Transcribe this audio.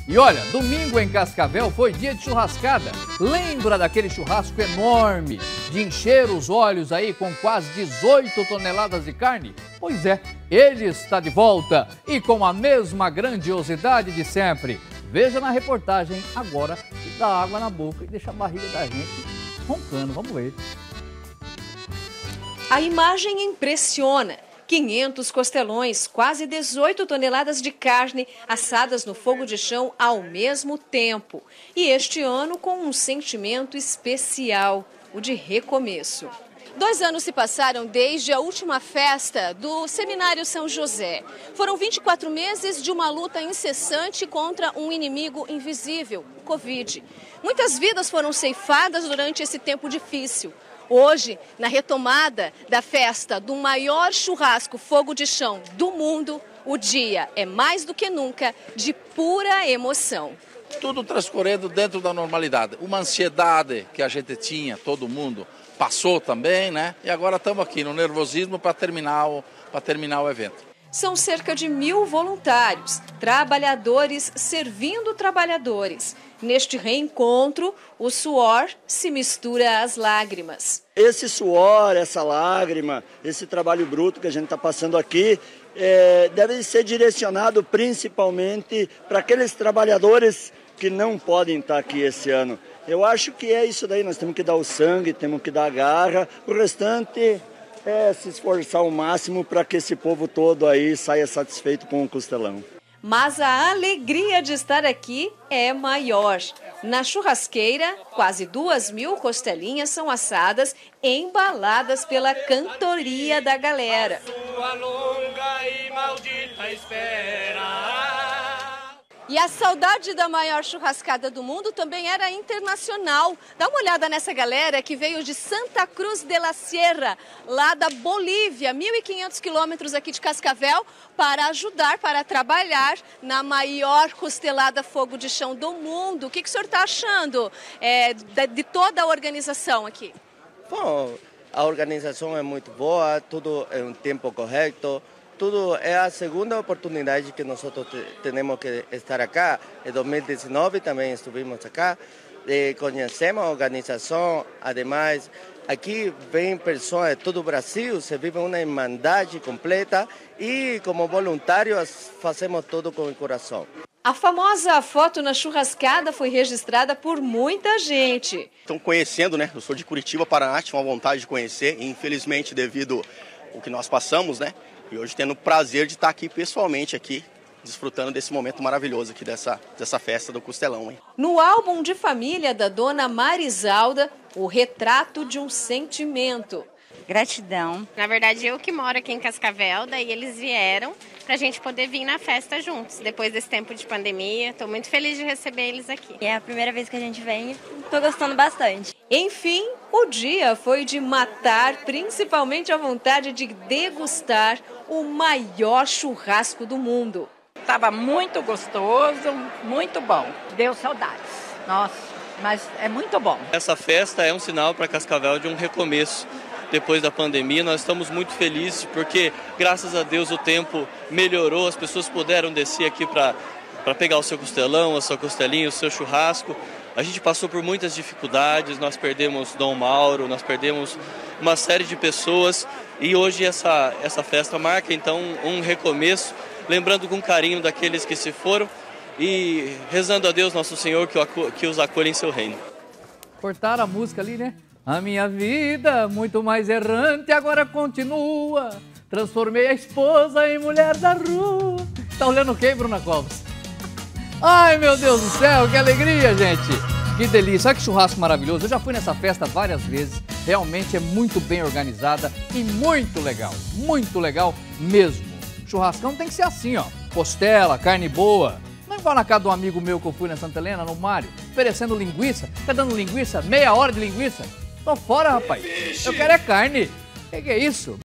E olha, domingo em Cascavel foi dia de churrascada. Lembra daquele churrasco enorme, de encher os olhos aí com quase 18 toneladas de carne? Pois é, ele está de volta e com a mesma grandiosidade de sempre. Veja na reportagem agora que dá água na boca e deixa a barriga da gente roncando. Vamos ver. A imagem impressiona. 500 costelões, quase 18 toneladas de carne assadas no fogo de chão ao mesmo tempo. E este ano com um sentimento especial, o de recomeço. 2 anos se passaram desde a última festa do Seminário São José. Foram 24 meses de uma luta incessante contra um inimigo invisível, o Covid. Muitas vidas foram ceifadas durante esse tempo difícil. Hoje, na retomada da festa do maior churrasco fogo de chão do mundo, o dia é mais do que nunca de pura emoção. Tudo transcorrendo dentro da normalidade. Uma ansiedade que a gente tinha, todo mundo, passou também, né? E agora estamos aqui no nervosismo para terminar o evento. São cerca de 1.000 voluntários, trabalhadores servindo trabalhadores. Neste reencontro, o suor se mistura às lágrimas. Esse suor, essa lágrima, esse trabalho bruto que a gente está passando aqui, deve ser direcionado principalmente para aqueles trabalhadores que não podem estar aqui esse ano. Eu acho que é isso daí, nós temos que dar o sangue, temos que dar a garra, o restante é se esforçar ao máximo para que esse povo todo aí saia satisfeito com o costelão. Mas a alegria de estar aqui é maior. Na churrasqueira, quase 2.000 costelinhas são assadas, embaladas pela cantoria da galera. Sua longa e maldita espera. E a saudade da maior churrascada do mundo também era internacional. Dá uma olhada nessa galera que veio de Santa Cruz de la Sierra, lá da Bolívia, 1.500 quilômetros aqui de Cascavel, para ajudar, para trabalhar na maior costelada fogo de chão do mundo. O que o senhor está achando de toda a organização aqui? Bom, a organização é muito boa, tudo é um tempo correto. Tudo é a segunda oportunidade que nós temos que estar aqui. Em 2019 também estivemos aqui, conhecemos a organização. Ademais, aqui vêm pessoas de todo o Brasil, se vive uma irmandade completa e como voluntários fazemos tudo com o coração. A famosa foto na churrascada foi registrada por muita gente. Estão conhecendo, né? Eu sou de Curitiba, Paraná, tive uma vontade de conhecer e infelizmente devido ao que nós passamos, né? E hoje tendo o prazer de estar aqui pessoalmente aqui, desfrutando desse momento maravilhoso aqui dessa festa do costelão, hein? No álbum de família da dona Marisalda, o retrato de um sentimento. Gratidão. Na verdade, eu que moro aqui em Cascavel, daí eles vieram pra gente poder vir na festa juntos. Depois desse tempo de pandemia, estou muito feliz de receber eles aqui. É a primeira vez que a gente vem e estou gostando bastante. Enfim, o dia foi de matar, principalmente a vontade de degustar o maior churrasco do mundo. Estava muito gostoso, muito bom. Deu saudades. Nossa, mas é muito bom. Essa festa é um sinal para Cascavel de um recomeço. Depois da pandemia, nós estamos muito felizes porque, graças a Deus, o tempo melhorou, as pessoas puderam descer aqui para pegar o seu costelão, a sua costelinha, o seu churrasco. A gente passou por muitas dificuldades, nós perdemos Dom Mauro, nós perdemos uma série de pessoas e hoje essa festa marca então um recomeço, lembrando com carinho daqueles que se foram e rezando a Deus Nosso Senhor que os acolha em seu reino. Cortaram a música ali, né? A minha vida, muito mais errante, agora continua. Transformei a esposa em mulher da rua. Tá olhando o quê, Bruna Covas? Ai, meu Deus do céu, que alegria, gente. Que delícia, olha que churrasco maravilhoso. Eu já fui nessa festa várias vezes. Realmente é muito bem organizada e muito legal mesmo. Churrascão tem que ser assim, ó. Costela, carne boa. Não igual na casa de um amigo meu que eu fui na Santa Helena, no Mário, oferecendo linguiça. Tá dando linguiça? Meia hora de linguiça? Tô fora, rapaz. Eu quero é carne. Que é isso?